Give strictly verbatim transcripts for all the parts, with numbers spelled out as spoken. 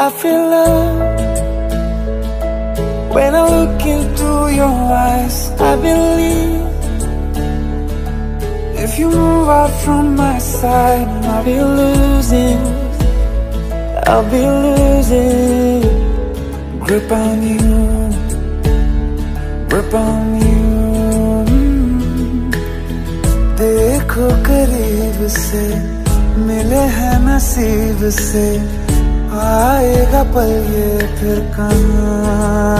I feel love when I look into your eyes. I believe if you move out from my side, I'll be losing, I'll be losing grip on you, grip on you. देखो करीब से मिले हैं नसीब से, आएगा पल ये फिर कहाँ।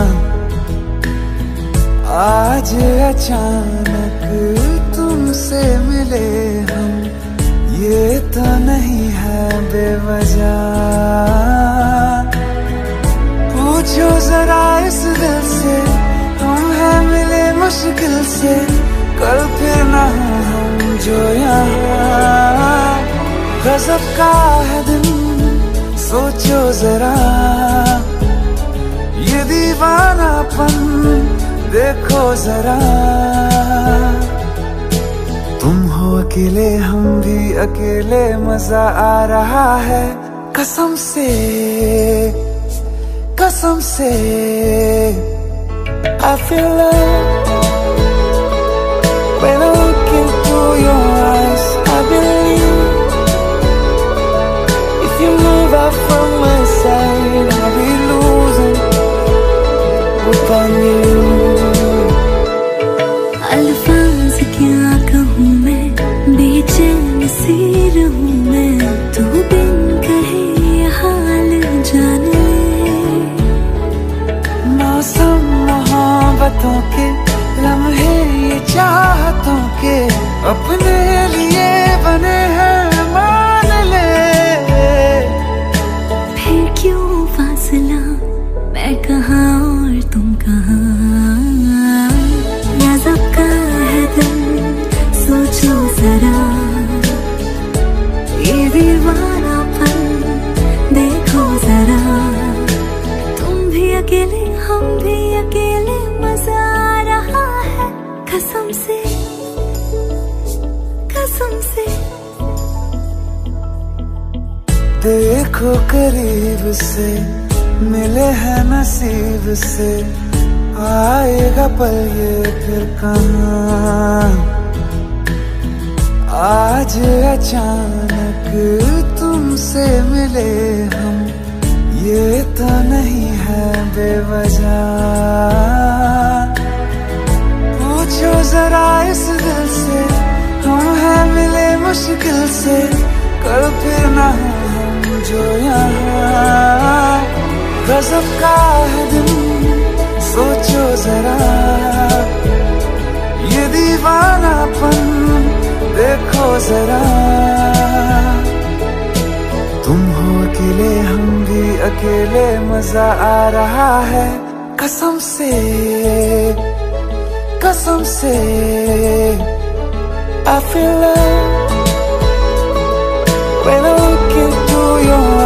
आज अचानक तुमसे मिले हम, ये तो नहीं है बेवजह। पूछो जरा इस दिल से, हम हैं मिले मुश्किल से, कल फिर ना हम जो यहाँ। गजब का है दिन सोचो जरा, ये दीवानापन देखो जरा। तुम हो अकेले हम भी अकेले, मजा आ रहा है कसम से, कसम से। I feel love when I look into your eyes. I believe if you move out from my side, I'll be losing grip on you. अल्फाज क्या कहूँ मैं, बेचैन सी रहूँ मैं, तू बिन कहे ये हाल जान ले। मौसम मोहब्बतों के लम्हे ये चाहतों के, अपने लिए बने हैं मान ले। फिर क्यों फासला, मैं कहाँ और तुम कहाँ। गजब का है दिल सोचो जरा, ये दीवानापन देखो जरा। तुम भी अकेले हम भी अकेले, मजा आ रहा है कसम से, कसम से। देखो करीब से मिले हैं नसीब से, आएगा पल ये फिर कहाँ। आज अचानक तुमसे मिले हम, ये तो नहीं है बेवजह। पूछो जरा इस दिल से, हम हैं मिले मुश्किल से, कल फिर ना हम जो यहाँ। गजब का है दिन सोचो जरा, ये दीवानापन देखो जरा। तुम हो अकेले हम भी अकेले, मजा आ रहा है कसम से, कसम से। I feel love when I look into your